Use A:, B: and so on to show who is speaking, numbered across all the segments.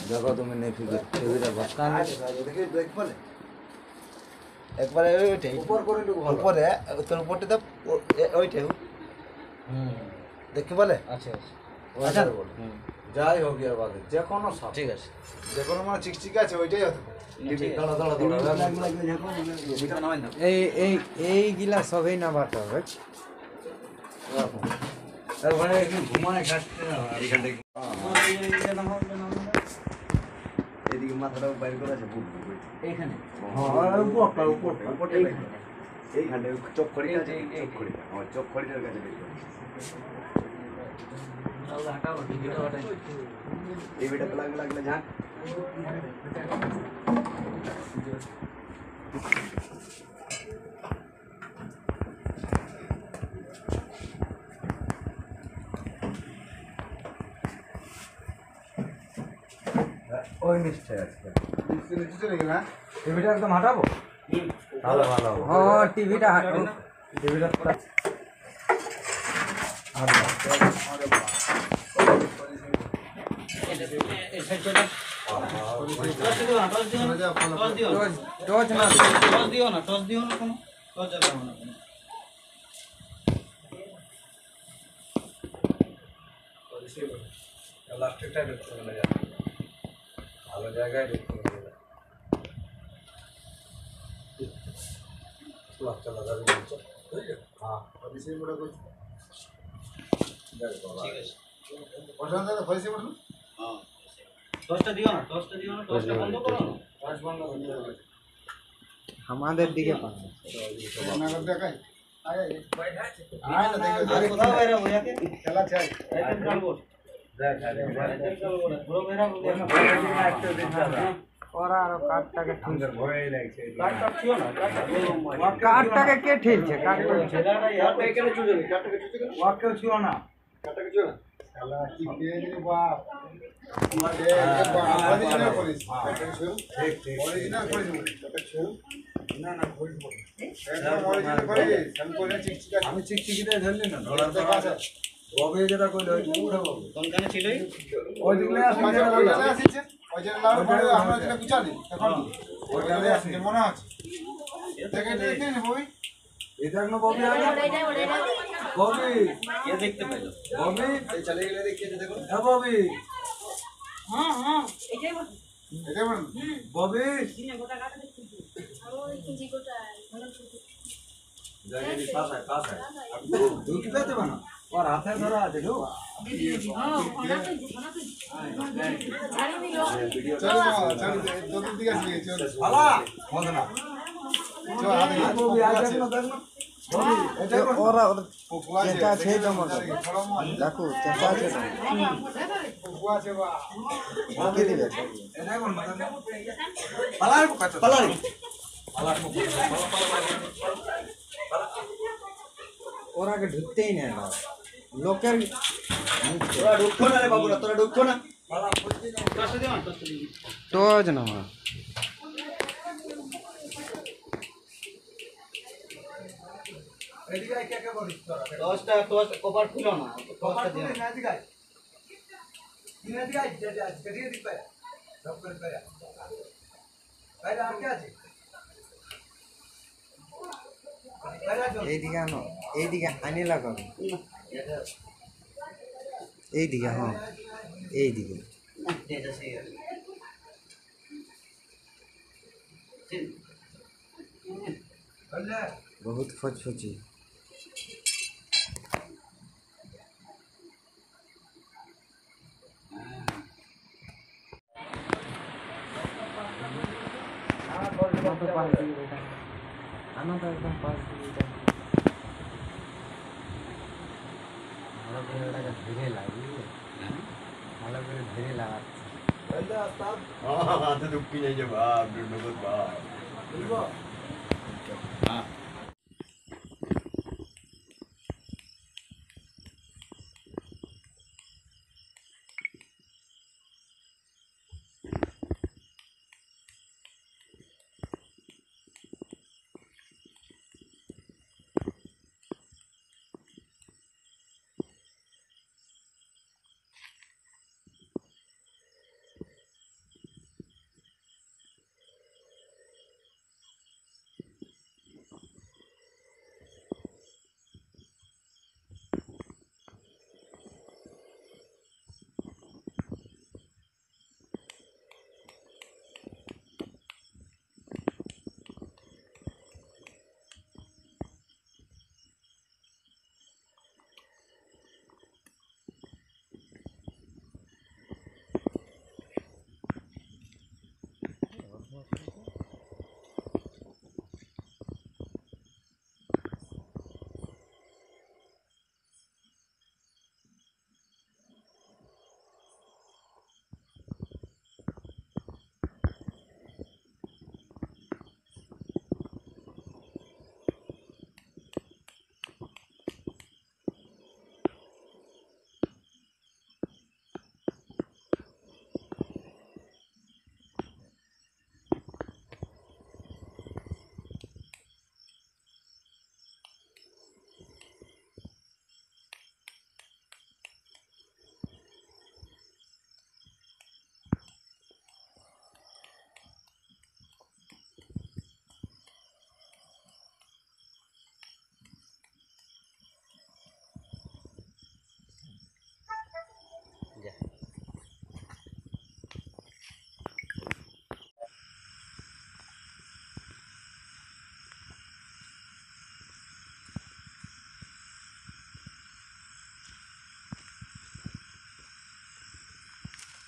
A: দেখো তুমি নেই টিভিটা বসকান
B: দেখি ব্রেক বলে একবারে ওইটাই
A: উপর করে একটু ভালো
B: উপরে তোর উপরটা দাও ওইটাই দেখি বলে
A: আচ্ছা
B: আচ্ছা
A: যাই হোক ইয়ার বাদে যে কোনো সাপ
B: ঠিক আছে
A: যে কোনো মানে চিকচিক আছে ওইটাই হতে টিভি দাঁড়া দাঁড়া দাঁড়া
C: এই এই এইগুলা সবই নামাতে হবে।
A: তারপরে একটু ঘুমায় কাটতে না এখান থেকে
B: এদিকে মাথাটা বাইরে করে আছে
A: এইখানে
B: হ্যাঁ উপরটা এইখানে চোখ খড়ি আছে চোখ খড়ি আমার চোখ খড়িটার কাছে বের করে এই বেটা লাগলে লাগলে ঝাঁক
A: ওই নিশ্চয় আছে
B: নিচে চলে গেল না
A: টিভিটা একদম হাঁটাবো ভালো ভালো
C: হ্যাঁ টিভিটা হাঁটো।
A: টিভিটা
C: টর্চ না
A: লাস্টেরটা দেখতে গেলে ভালো জায়গায় দেখতে গেলে চলা যাবে হ্যাঁ
B: পলিসি বড় কই
A: দেখো
B: ঠিক আছে পছন্দ দাদা পলিসি বড়
D: হ্যাঁ টসটা দিও না টসটা বন্ধ করো না
A: পাঁচ বন্ধ করে
C: আমাদের দিকে পাবে
B: না করে দেখাই আয়
D: আয় না দেখো কোথাও বাইরে বইয়াকে
B: খেলা চাই
D: রাইতে কালবো
A: দেখ
D: রাইতে কালবো পুরো বেরা বলে
C: ওরা আর কাঠটাকে
A: আমাদের ভয় লাগছে
D: কাটটা ছিল না
C: কাঠটাকে কে ঠেলছে কাঠটা
D: ছেলেটা ইয়ার এখানে চলে যাবে কাটটাকে চলে গেল
A: ওয়াকেও ছিল না
B: কাটাকে চল খেলা কি কে রে বাপ অরিজিনাল পলিস কাটাকে চল
A: ঠিক ঠিক
B: অরিজিনাল পলিস কাটাকে চল
A: না না ভয় পড়ে
B: একদম অরিজিনাল পলিস আমি কোনে চিকচিক আছে
A: আমি চিকচিকিটাই ধরলি না ধরার
B: ধরার
A: পর
B: আছে
A: রবে যেটা কইলে ওই উঠে পাবো
D: কোনখানে ছিলই
A: ওই দিকে
B: মাঝে ওইটা আসছে ওইটা লাভ করে আমরা যেটা বুঝালি এখন ওইটা আসছে মনে আছে দেখে দেখে নে বই
A: এই দেখ না ববি আগে ববি
D: কে দেখতে পেলো
A: ববি
B: এই চলে গেলে দেখিয়ে দেখো
A: হ্যাঁ ববি
B: এটা বল
A: ববি
E: জায়গাটি
A: পাশে দুটি পেতে বানা ওর হাতে ধরা আছে ঢো
B: চল চল দুটো দিকে আসবে চল
A: পালা বন্ধ না
B: চল হাতে
A: ববি আজ দেখ না ববি এটা
C: ওরা
B: পোকুয়া আছে
C: চেঁচা আছে জমা দেখো চেঁচা আছে
B: পোকুয়া আছে বা
C: কে দিবে
A: এটা কোন মাথা পালা কত
B: পালা
A: পালা
C: ওরা আগে ঢুকতেই নেয় না লোকের
B: তোরা ঢুকছো না রে বাবুরা তোরা ঢুকছো না
D: টসটা দিও না টসটা দিও
C: টর্চ না
A: এদিকে কে কে বলিস তোরা
D: টসটা কভার খুলো না টসটা দিও না
A: এদিকে এদিকে এদিকে দিক পায় সব করে পায় বাইরে আর কে আছে
C: এইদিকে আনো এইদিকে আনি লাগাবে এইদিকে হ্যাঁ এইদিকে
D: এটা সেই
C: বহুত ফচফচি আনা তো একদম পাঁচ দিকে ভালো করে ওটাকে ধীরে লাগিয়ে ভালো করে ধীরে লাগাচ্ছে
B: হাতে ঢুকি যাই যে বাপ নগদ বাপ
D: হ্যাঁ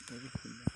C: খুললাম